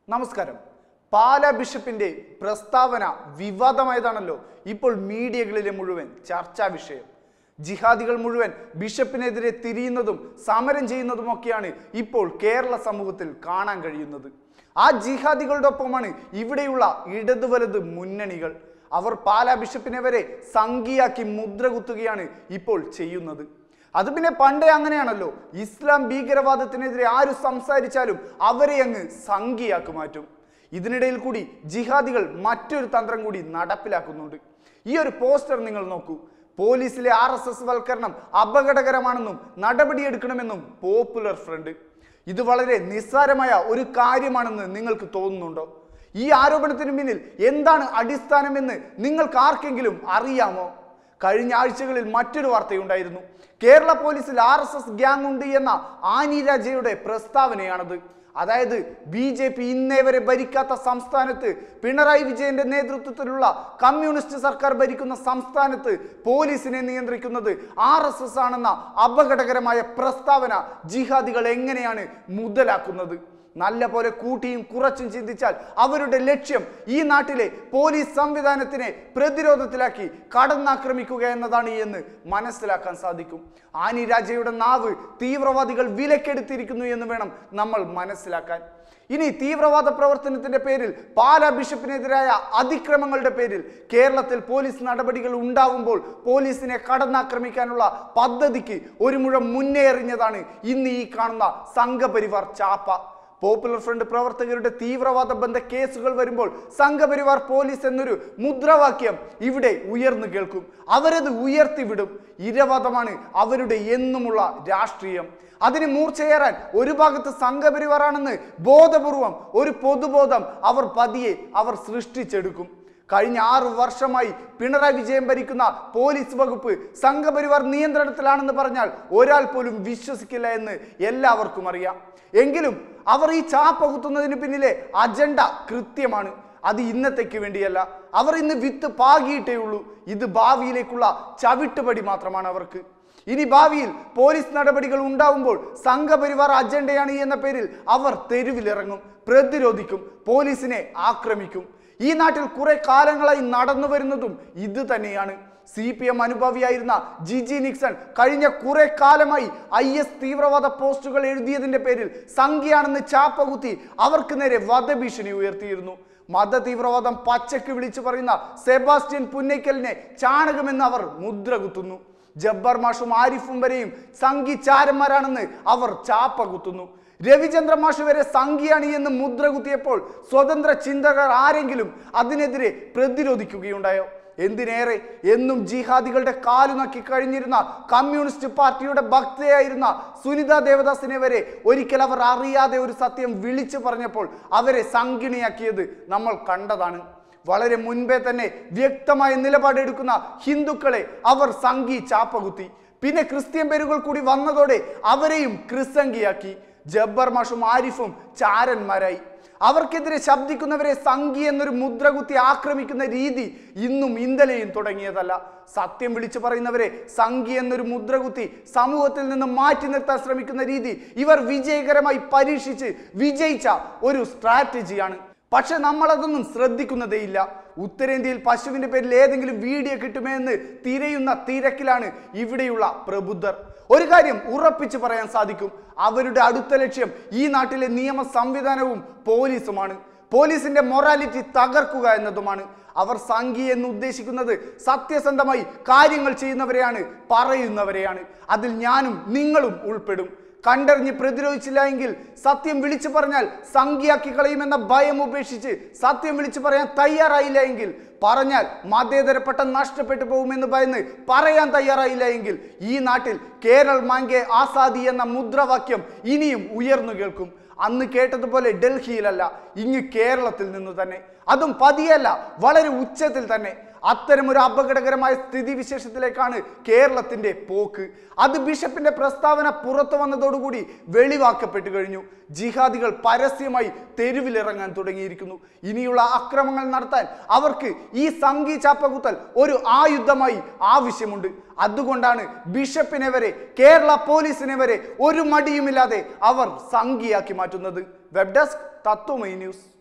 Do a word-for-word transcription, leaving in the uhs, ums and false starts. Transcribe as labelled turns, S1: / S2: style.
S1: നമസ്കാരം. പാലാ ബിഷപ്പിന്റെ പ്രസ്താവന വിവാദമായതാണല്ലോ ഇപ്പോൾ മീഡിയകളിലെ മുഴുവൻ ചർച്ചാ വിഷയം. ജിഹാദികൾ മുഴുവൻ ബിഷപ്പിനെതിരെ തിരിയുന്നതും സമരം ചെയ്യുന്നതുമൊക്കെയാണ് ഇപ്പോൾ കേരള സമൂഹത്തിൽ കാണാൻ കഴിയുന്നത്. ആ ജിഹാദികളുടെ ഒപ്പമാണ് ഇവിടെയുള്ള ഇടതു വലത് മുന്നണികൾ. അവർ പാലാ ബിഷപ്പിനെ വരെ സംഘിയാക്കി മുദ്ര കുത്തുകയാണ് ഇപ്പോൾ ചെയ്യുന്നത്. അത് പിന്നെ പണ്ടേ അങ്ങനെയാണല്ലോ. ഇസ്ലാം ഭീകരവാദത്തിനെതിരെ ആര് സംസാരിച്ചാലും അവരെ അങ്ങ് സംഘിയാക്കി മാറ്റും. ഇതിനിടയിൽ കൂടി ജിഹാദികൾ മറ്റൊരു തന്ത്രം കൂടി നടപ്പിലാക്കുന്നുണ്ട്. ഈ ഒരു പോസ്റ്റർ നിങ്ങൾ നോക്കൂ. പോലീസിലെ ആർ എസ് എസ് വൽക്കരണം അപകടകരമാണെന്നും നടപടിയെടുക്കണമെന്നും പോപ്പുലർ ഫ്രണ്ട്. ഇത് വളരെ നിസ്സാരമായ ഒരു കാര്യമാണെന്ന് നിങ്ങൾക്ക് തോന്നുന്നുണ്ടോ? ഈ ആരോപണത്തിന് പിന്നിൽ എന്താണ് അടിസ്ഥാനമെന്ന് നിങ്ങൾക്ക് ആർക്കെങ്കിലും അറിയാമോ? കഴിഞ്ഞ ആഴ്ചകളിൽ മറ്റൊരു വാർത്തയുണ്ടായിരുന്നു. കേരള പോലീസിൽ ആർ എസ് എസ് ഗ്യാങ് ഉണ്ട് എന്ന ആനി രാജയുടെ പ്രസ്താവനയാണത്. അതായത് ബി ജെ പി ഇന്നേ വരെ ഭരിക്കാത്ത സംസ്ഥാനത്ത്, പിണറായി വിജയന്റെ നേതൃത്വത്തിലുള്ള കമ്മ്യൂണിസ്റ്റ് സർക്കാർ ഭരിക്കുന്ന സംസ്ഥാനത്ത് പോലീസിനെ നിയന്ത്രിക്കുന്നത് ആർ എസ് എസ് ആണെന്ന അപകടകരമായ പ്രസ്താവന ജിഹാദികൾ എങ്ങനെയാണ് മുതലാക്കുന്നത്? നല്ല പോലെ കൂട്ടിയും കുറച്ചും ചിന്തിച്ചാൽ അവരുടെ ലക്ഷ്യം ഈ നാട്ടിലെ പോലീസ് സംവിധാനത്തിനെ പ്രതിരോധത്തിലാക്കി കടന്നാക്രമിക്കുക എന്നതാണ് എന്ന് മനസ്സിലാക്കാൻ സാധിക്കും. ആനി രാജയുടെ നാവ് തീവ്രവാദികൾ വിലക്കെടുത്തിരിക്കുന്നു എന്ന് വേണം നമ്മൾ മനസ്സിലാക്കാൻ. ഇനി തീവ്രവാദ പ്രവർത്തനത്തിന്റെ പേരിൽ പാലാ ബിഷപ്പിനെതിരായ അതിക്രമങ്ങളുടെ പേരിൽ കേരളത്തിൽ പോലീസ് നടപടികൾ ഉണ്ടാവുമ്പോൾ പോലീസിനെ കടന്നാക്രമിക്കാനുള്ള പദ്ധതിക്ക് ഒരു മുഴം മുന്നേറിഞ്ഞതാണ് ഇന്ന് ഈ കാണുന്ന സംഘപരിവാർ ചാപ്പ. പോപ്പുലർ ഫ്രണ്ട് പ്രവർത്തകരുടെ തീവ്രവാദ ബന്ധ കേസുകൾ വരുമ്പോൾ സംഘപരിവാർ പോലീസ് എന്നൊരു മുദ്രാവാക്യം ഇവിടെ ഉയർന്നു കേൾക്കും. അവരത് ഉയർത്തിവിടും. ഇരവാദമാണ് അവരുടെ എന്നുമുള്ള രാഷ്ട്രീയം. അതിന് മൂർച്ചയേറാൻ ഒരു ഭാഗത്ത് സംഘപരിവാറാണെന്ന് ബോധപൂർവം ഒരു പൊതുബോധം അവർ പതിയെ അവർ സൃഷ്ടിച്ചെടുക്കും. കഴിഞ്ഞ ആറു വർഷമായി പിണറായി വിജയൻ ഭരിക്കുന്ന പോലീസ് വകുപ്പ് സംഘപരിവാർ നിയന്ത്രണത്തിലാണെന്ന് പറഞ്ഞാൽ ഒരാൾ പോലും വിശ്വസിക്കില്ല എന്ന് എല്ലാവർക്കും അറിയാം. എങ്കിലും അവർ ഈ ചാപ്പ കുത്തുന്നതിന് പിന്നിലെ അജണ്ട കൃത്യമാണ്. അത് ഇന്നത്തേക്ക് വേണ്ടിയല്ല. അവർ ഇന്ന് വിത്ത് പാകിയിട്ടേ ഉള്ളൂ. ഇത് ഭാവിയിലേക്കുള്ള ചവിട്ടുപടി മാത്രമാണ് അവർക്ക്. ഇനി ഭാവിയിൽ പോലീസ് നടപടികൾ ഉണ്ടാവുമ്പോൾ സംഘപരിവാർ അജണ്ടയാണ് എന്ന പേരിൽ അവർ തെരുവിലിറങ്ങും, പ്രതിരോധിക്കും, പോലീസിനെ ആക്രമിക്കും. ഈ നാട്ടിൽ കുറെ കാലങ്ങളായി നടന്നു വരുന്നതും ഇത് തന്നെയാണ്. സി പി എം അനുഭാവിയായിരുന്ന ജിജി നിക്സൺ കഴിഞ്ഞ കുറെ കാലമായി ഐ എസ് തീവ്രവാദ പോസ്റ്റുകൾ എഴുതിയതിന്റെ പേരിൽ സംഘിയാണെന്ന് ചാപ്പകുത്തി അവർക്ക് നേരെ വധഭീഷണി ഉയർത്തിയിരുന്നു. മത തീവ്രവാദം പച്ചക്ക് വിളിച്ചു പറയുന്ന സെബാസ്റ്റ്യൻ പുന്നയ്ക്കലിനെ ചാണകമെന്ന് അവർ മുദ്ര കുത്തുന്നു. ജബ്ബാർ മാഷും ആരിഫും വരെയും സംഘിച്ചാരന്മാരാണെന്ന് അവർ ചാപ്പ കുത്തുന്നു. രവിചന്ദ്ര മാഷ് വരെ സംഘിയാണ് എന്ന് മുദ്ര കുത്തിയപ്പോൾ സ്വതന്ത്ര ചിന്തകർ ആരെങ്കിലും അതിനെതിരെ പ്രതിരോധിക്കുകയുണ്ടായോ? എന്തിനേറെ എന്നും ജിഹാദികളുടെ കാലു നക്കി കഴിഞ്ഞിരുന്ന കമ്മ്യൂണിസ്റ്റ് പാർട്ടിയുടെ ഭക്തയായിരുന്ന സുനിത ദേവദാസിനെ വരെ ഒരിക്കൽ അവർ അറിയാതെ ഒരു സത്യം വിളിച്ചു പറഞ്ഞപ്പോൾ അവരെ സംഘിണിയാക്കിയത് നമ്മൾ കണ്ടതാണ്. വളരെ മുൻപേ തന്നെ വ്യക്തമായ നിലപാടെടുക്കുന്ന ഹിന്ദുക്കളെ അവർ സംഘി ചാപ്പകുത്തി. പിന്നെ ക്രിസ്ത്യൻ പേരുകൾ കൂടി വന്നതോടെ അവരെയും ക്രിസ്സംഘിയാക്കി. ജബ്ബാർ മാഷും ആരിഫും ചാരന്മാരായി. അവർക്കെതിരെ ശബ്ദിക്കുന്നവരെ സംഘി എന്നൊരു മുദ്ര കുത്തി ആക്രമിക്കുന്ന രീതി ഇന്നും ഇന്നലെയും തുടങ്ങിയതല്ല. സത്യം വിളിച്ചു പറയുന്നവരെ സംഘി എന്നൊരു മുദ്ര കുത്തി സമൂഹത്തിൽ നിന്ന് മാറ്റി നിർത്താൻ ശ്രമിക്കുന്ന രീതി ഇവർ വിജയകരമായി പരീക്ഷിച്ച് വിജയിച്ച ഒരു സ്ട്രാറ്റജിയാണ്. പക്ഷെ നമ്മളതൊന്നും ശ്രദ്ധിക്കുന്നതേയില്ല. ഉത്തരേന്ത്യയിൽ പശുവിന്റെ പേരിൽ ഏതെങ്കിലും വീഡിയോ കിട്ടുമെന്ന് തിരയുന്ന തിരക്കിലാണ് ഇവിടെയുള്ള പ്രബുദ്ധർ. ഒരു കാര്യം ഉറപ്പിച്ച് പറയാൻ സാധിക്കും, അവരുടെ അടുത്ത ലക്ഷ്യം ഈ നാട്ടിലെ നിയമ സംവിധാനവും പോലീസുമാണ്. പോലീസിന്റെ മൊറാലിറ്റി തകർക്കുക എന്നതുമാണ്. അവർ സംഘി എന്ന് ഉദ്ദേശിക്കുന്നത് സത്യസന്ധമായി കാര്യങ്ങൾ ചെയ്യുന്നവരെയാണ്, പറയുന്നവരെയാണ്. അതിൽ ഞാനും നിങ്ങളും ഉൾപ്പെടും. കണ്ടറിഞ്ഞ് പ്രതിരോധിച്ചില്ല എങ്കിൽ, സത്യം വിളിച്ചു പറഞ്ഞാൽ സംഘിയാക്കി കളയുമെന്ന ഭയം ഉപേക്ഷിച്ച് സത്യം വിളിച്ചു പറയാൻ തയ്യാറായില്ല എങ്കിൽ, പറഞ്ഞാൽ മതേതരപ്പെട്ട നഷ്ടപ്പെട്ടു പോകുമെന്ന് ഭയന്ന് പറയാൻ തയ്യാറായില്ല എങ്കിൽ ഈ നാട്ടിൽ കേരൾ മാംഗെ ആസാദി എന്ന മുദ്രാവാക്യം ഇനിയും ഉയർന്നു കേൾക്കും. അന്ന് കേട്ടതുപോലെ ഡൽഹിയിലല്ല, ഇങ്ങ് കേരളത്തിൽ നിന്ന് തന്നെ. അതും പതിയല്ല, വളരെ ഉച്ചത്തിൽ തന്നെ. അത്തരമൊരു അപകടകരമായ സ്ഥിതിവിശേഷത്തിലേക്കാണ് കേരളത്തിന്റെ പോക്ക്. അത് ബിഷപ്പിന്റെ പ്രസ്താവന പുറത്തു വന്നതോടുകൂടി വെളിവാക്കപ്പെട്ടു കഴിഞ്ഞു. ജിഹാദികൾ പരസ്യമായി തെരുവിലിറങ്ങാൻ തുടങ്ങിയിരിക്കുന്നു. ഇനിയുള്ള അക്രമങ്ങൾ നടത്താൻ അവർക്ക് ഈ സംഘി ചാപ്പകുത്തൽ ഒരു ആയുധമായി ആവശ്യമുണ്ട്. അതുകൊണ്ടാണ് ബിഷപ്പിനെ വരെ കേരള പോലീസിനെ വരെ ഒരു മടിയുമില്ലാതെ അവർ സംഘിയാക്കി മാറ്റുന്നത്. Web desk Tatwamayi news.